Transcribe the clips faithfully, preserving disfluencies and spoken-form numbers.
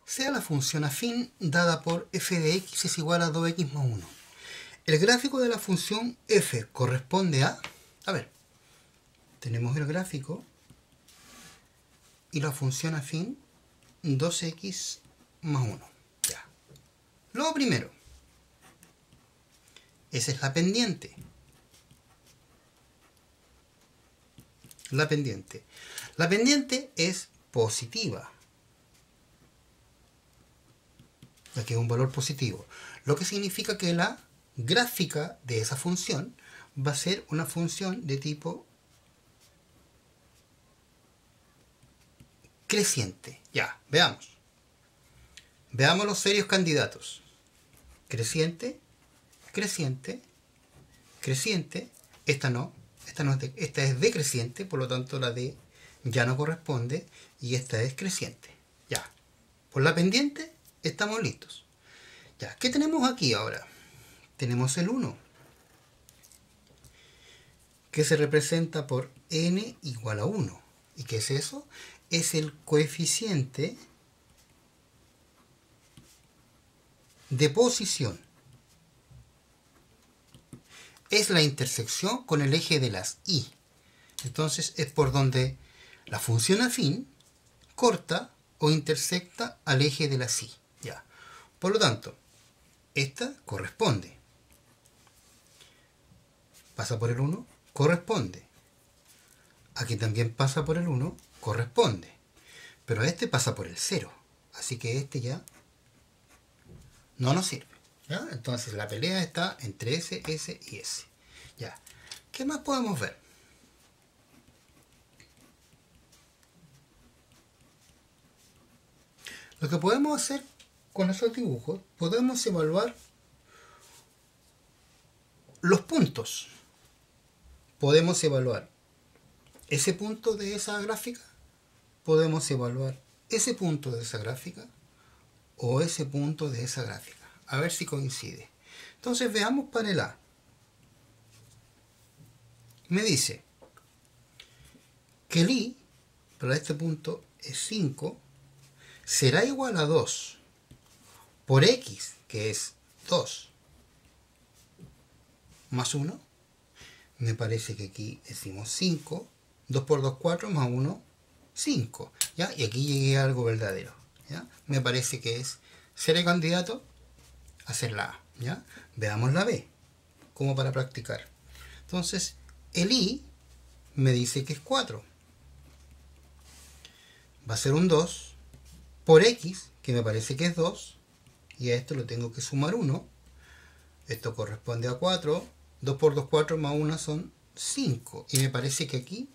sea la función afín dada por f de x es igual a dos x más uno. El gráfico de la función f corresponde a... A ver, tenemos el gráfico y la función afín dos x más uno. Ya. Luego primero, esa es la pendiente. La pendiente. La pendiente es positiva. Aquí es un valor positivo. Lo que significa que la gráfica de esa función va a ser una función de tipo creciente. Ya, veamos. Veamos los serios candidatos. Creciente, creciente, creciente. Esta no. Esta, no es de, esta es decreciente, por lo tanto la D ya no corresponde. Y esta es creciente. Ya. Por la pendiente estamos listos. Ya. ¿Qué tenemos aquí ahora? Tenemos el uno, que se representa por n igual a uno. ¿Y qué es eso? Es el coeficiente de posición. Es la intersección con el eje de las y. Entonces es por donde la función afín corta o intersecta al eje de las y. Ya. Por lo tanto, esta corresponde. Pasa por el uno, corresponde. Aquí también pasa por el uno, corresponde. Pero este pasa por el cero. Así que este ya no nos sirve. ¿Ya? Entonces la pelea está entre ese, ese y ese. Ya. ¿Qué más podemos ver? Lo que podemos hacer con esos dibujos, podemos evaluar los puntos. Podemos evaluar ese punto de esa gráfica, podemos evaluar ese punto de esa gráfica o ese punto de esa gráfica. A ver si coincide. Entonces veamos para el A. Me dice que el I para este punto es cinco, será igual a dos por x, que es dos, más uno. Me parece que aquí decimos cinco, dos por dos, cuatro, más uno, cinco. ¿Ya? Y aquí llegué a algo verdadero. ¿Ya? Me parece que es ser el candidato a ser la A. ¿Ya? Veamos la B, como para practicar. Entonces, el I me dice que es cuatro. Va a ser un dos por x, que me parece que es dos. Y a esto lo tengo que sumar uno. Esto corresponde a cuatro. dos por dos, cuatro, más uno son cinco. Y me parece que aquí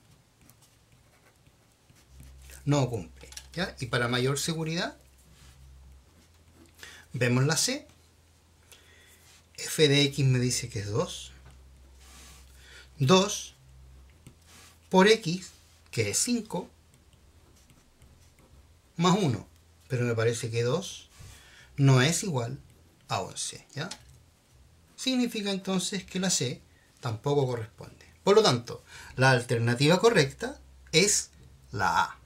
no cumple. ¿Ya? Y para mayor seguridad, vemos la C. F de x me dice que es dos. dos por x, que es cinco, más uno. Pero me parece que dos no es igual a once. ¿Ya? Significa entonces que la C tampoco corresponde. Por lo tanto, la alternativa correcta es la A.